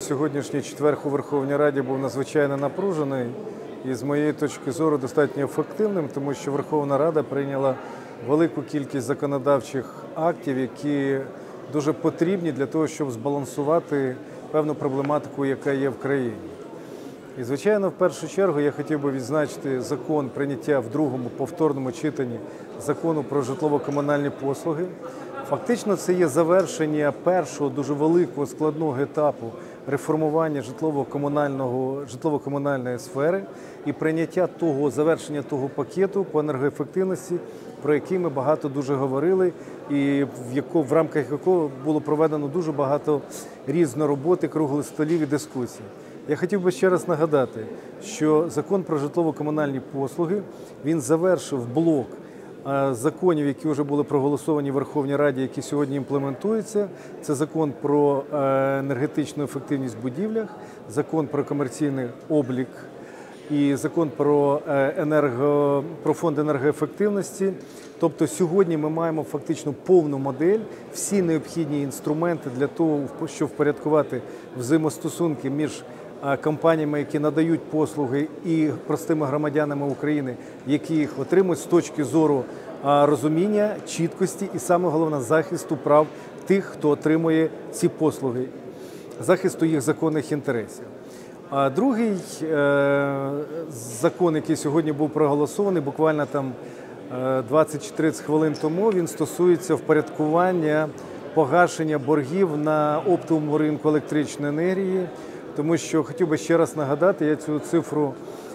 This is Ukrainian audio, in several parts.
сьогоднішній четвер у Верховній Раді був надзвичайно напружений і, з моєї точки зору, достатньо ефективним, тому що Верховна Рада прийняла велику кількість законодавчих актів, які дуже потрібні для того, щоб збалансувати певну проблематику, яка є в країні. І, звичайно, в першу чергу я хотів би відзначити закон прийняття в другому повторному читанні закону про житлово-комунальні послуги. Фактично це є завершення першого дуже великого складного етапу реформування житлово-комунальної сфери і прийняття завершення того пакету по енергоефективності, про який ми багато дуже говорили і в рамках якого було проведено дуже багато різної роботи, круглих столів і дискусій. Я хотів би ще раз нагадати, що закон про житлово-комунальні послуги, він завершив блок законів, які вже були проголосовані в Верховній Раді, які сьогодні імплементуються. Це закон про енергетичну ефективність в будівлях, закон про комерційний облік і закон про фонд енергоефективності. Тобто сьогодні ми маємо фактично повну модель, всі необхідні інструменти для того, щоб впорядкувати взаємостосунки між компаніями, які надають послуги, і простими громадянами України, які їх отримують з точки зору розуміння, чіткості і, саме головне, захисту прав тих, хто отримує ці послуги, захисту їх законних інтересів. А другий закон, який сьогодні був проголосований, буквально там 20-30 хвилин тому, він стосується впорядкування погашення боргів на оптовому ринку електричної енергії. Тому що хотів би ще раз нагадати, я цю цифру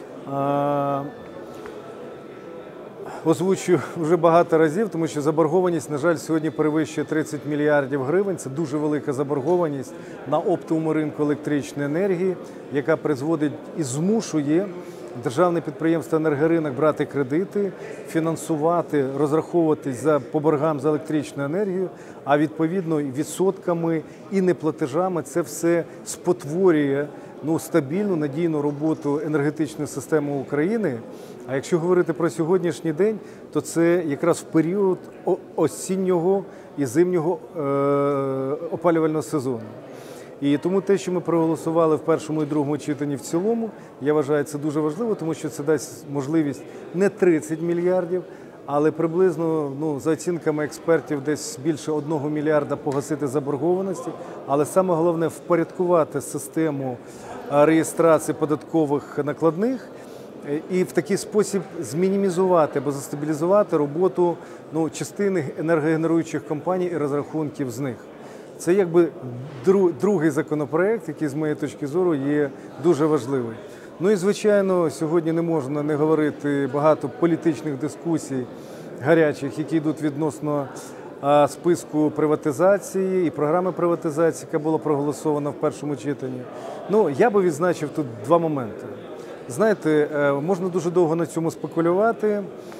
озвучую вже багато разів, тому що заборгованість, на жаль, сьогодні перевищує 30 мільярдів гривень. Це дуже велика заборгованість на оптовому ринку електричної енергії, яка призводить і змушує державне підприємство «Енергоринок» брати кредити, фінансувати, розраховуватись по боргам за електричну енергію, а відповідно і відсотками, і неплатежами це все спотворює стабільну, надійну роботу енергетичної системи України. А якщо говорити про сьогоднішній день, то це якраз в період осіннього і зимнього опалювального сезону. І тому те, що ми проголосували в першому і другому читанні в цілому, я вважаю, це дуже важливо, тому що це дасть можливість не 30 мільярдів, але приблизно, за оцінками експертів, десь більше 1 мільярда погасити заборгованості. Але саме головне – впорядкувати систему реєстрації податкових накладних і в такий спосіб змінімізувати або застабілізувати роботу частини енергогенеруючих компаній і розрахунків з них. Це якби другий законопроект, який, з моєї точки зору, є дуже важливий. І, звичайно, сьогодні не можна не говорити багато політичних дискусій гарячих, які йдуть відносно списку приватизації і програми приватизації, яка була проголосована в першому читанні. Я би відзначив тут два моменти. Знаєте, можна дуже довго на цьому спекулювати,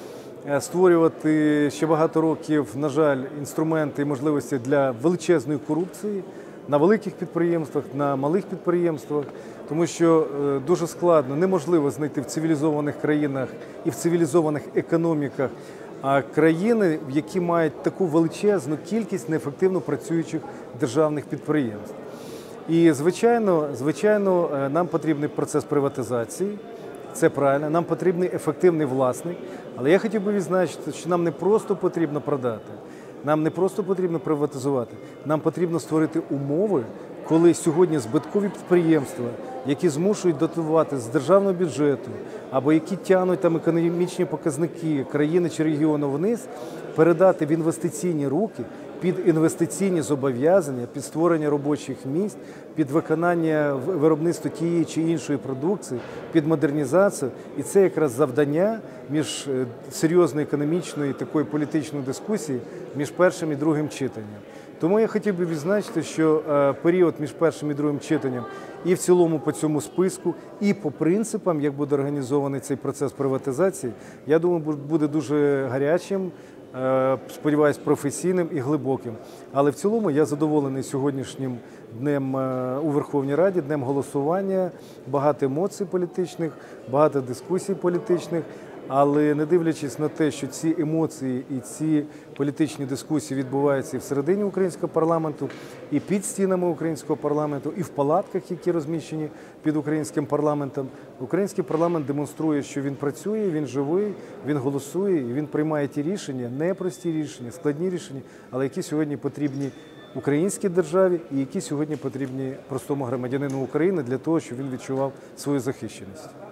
створювати ще багато років, на жаль, інструменти і можливості для величезної корупції на великих підприємствах, на малих підприємствах, тому що дуже складно, неможливо знайти в цивілізованих країнах і в цивілізованих економіках країни, які мають таку величезну кількість неефективно працюючих державних підприємств. І, звичайно, нам потрібний процес приватизації. Це правильно, нам потрібний ефективний власник, але я хотів би відзначити, що нам не просто потрібно продати, нам не просто потрібно приватизувати, нам потрібно створити умови, коли сьогодні збиткові підприємства, які змушують дотувати з державного бюджету, або які тягнуть там економічні показники країни чи регіону вниз, передати в інвестиційні руки, під інвестиційні зобов'язання, під створення робочих місць, під виконання виробництва тієї чи іншої продукції, під модернізацію. І це якраз завдання між серйозної економічної такої політичної дискусії між першим і другим читанням. Тому я хотів би відзначити, що період між першим і другим читанням і в цілому по цьому списку, і по принципам, як буде організований цей процес приватизації, я думаю, буде дуже гарячим, сподіваюсь, професійним і глибоким. Але в цілому я задоволений сьогоднішнім днем у Верховній Раді, днем голосування, багато емоцій політичних, багато дискусій політичних. Але не дивлячись на те, що ці емоції і ці політичні дискусії відбуваються і всередині українського парламенту, і під стінами українського парламенту, і в палатках, які розміщені під українським парламентом, український парламент демонструє, що він працює, він живий, він голосує, і він приймає ті рішення, непрості рішення, складні рішення, але які сьогодні потрібні українській державі і які сьогодні потрібні простому громадянину України для того, щоб він відчував свою захищеність.